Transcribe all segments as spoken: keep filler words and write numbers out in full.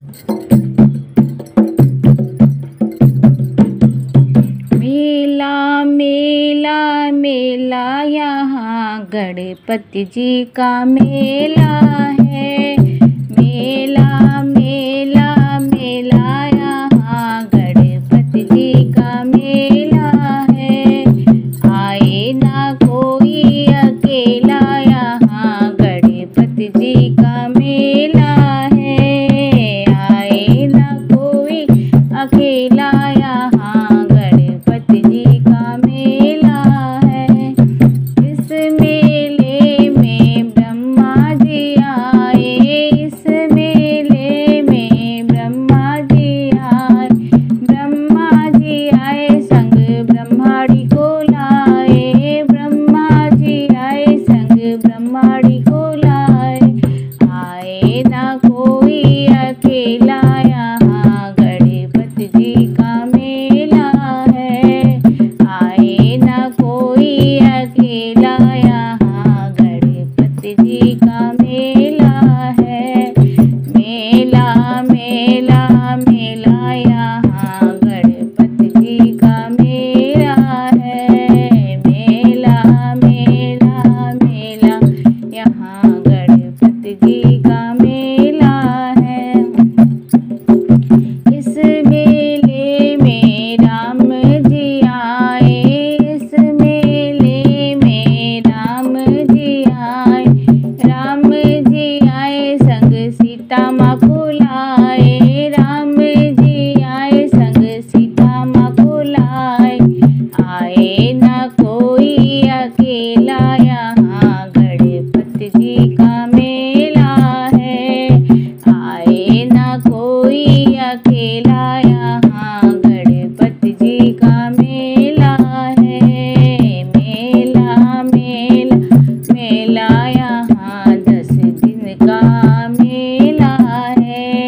मेला मेला मेला यहाँ गणपति जी का मेला है। मेला मेला मेला यहाँ गणपति जी का मेला है। आए ना कोई अकेला यहाँ गणपति जी का मेला है। आए ना कोई अकेला यहाँ गणपति जी का मेला है। इस मेले में ब्रह्मा जी आए। इस मेले में ब्रह्मा जी आए। ब्रह्मा जी आए संग ब्रह्माणी को लाए। ब्रह्मा जी आए संग ब्रह्माणी को लाए। आए ना कोई अकेला यहाँ गणपति जी का मेला है। आए ना कोई अकेला यहाँ गणपति जी का मेला है। मेला मेला मेला यहाँ गणपति जी का मेला है। मेला मेला मेला यहाँ गणपति जी का मेला है। इस मेले में राम जी आए। इस मेले में राम जी आए। राम जी आए संग सीता माँ को लाए। राम जी आए संग सीता माँ को लाए। आए ना कोई अकेला यहाँ गणपति जी का मेला है। आए ना कोई अकेला यहाँ गणपति जी का मेला है। मेला मेला मेला यहाँ दस दिन का मेला है।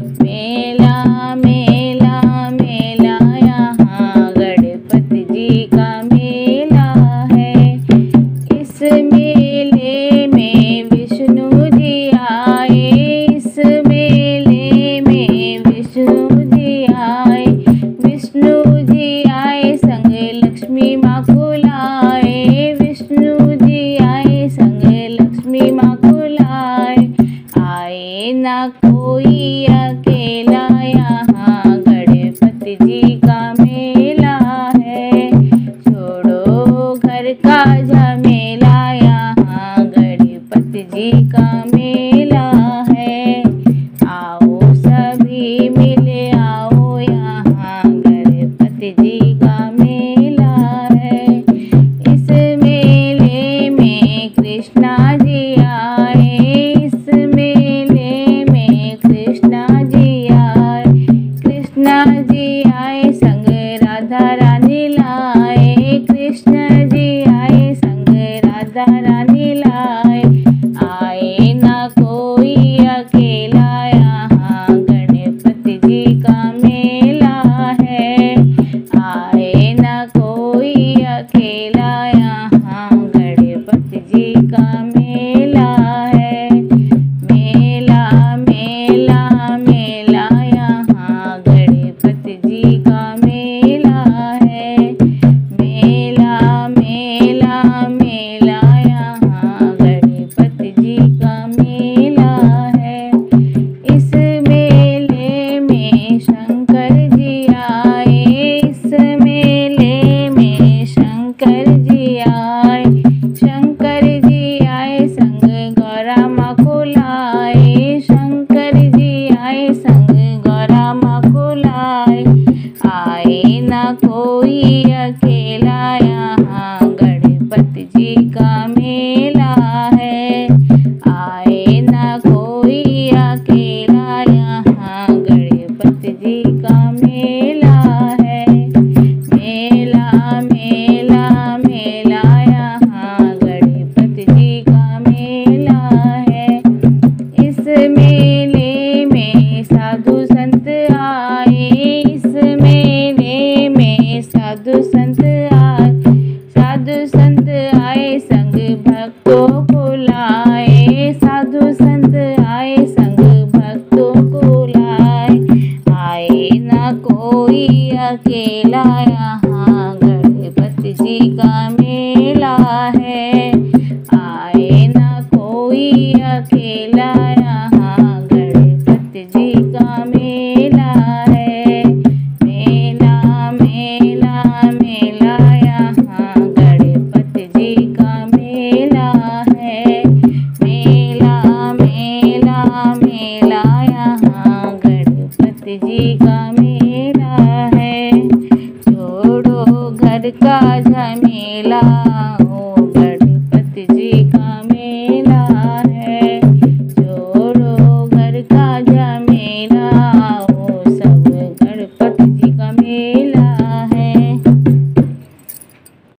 मेला मेला मेला यहाँ गणपति जी का मेला है। इस मेले में विष्णु जी आए। इस मेले में विष्णु जी आए। विष्णु जी आए संग लक्ष्मी माँ को लाए। विष्णु जी आए संग लक्ष्मी माँ को लाए। आए ना कोई अकेला यहाँ गणपति जी का मेला है। छोड़ो घर का झमेला यहाँ गणपति जी का मेला है। आओ सभी मिले आओ यहाँ गणपति जी का मेला है। इस मेले में कृष्णा जी आए। इस मेले में कृष्णा जी आए। कृष्णा जी आए संग राधा रानी लाए। कृष्ण जी आए संग राधा रानी लाए। आए ना कोई अकेला यहाँ गणपति जी का मेला है। आए ना कोई अकेला यहाँ गणपति जी का मेला है। मेला मेला मेला यहाँ गणपति जी का मेला है। मेला मेला मेला यहाँ गणपति जी का मेला है। इस मेले में शंकर जी आए। इस मेले में शंकर जी आए। शंकर जी आए संग गौरा माँ को लाए। शंकर जी आए संग गौरा माँ को लाए। आए ना कोई अकेला यहाँ गणपति जी का मेला है। आए ना कोई अकेला यहाँ गणपति जी का मेला है। मेला मेला मेला यहाँ गणपति जी का मेला है। इस मेले में साधु संत आए। इस मेले में साधु संत आए। साधु संत आए संग भक्तों को लाए। साधु संत आए संग भक्तों को लाए। के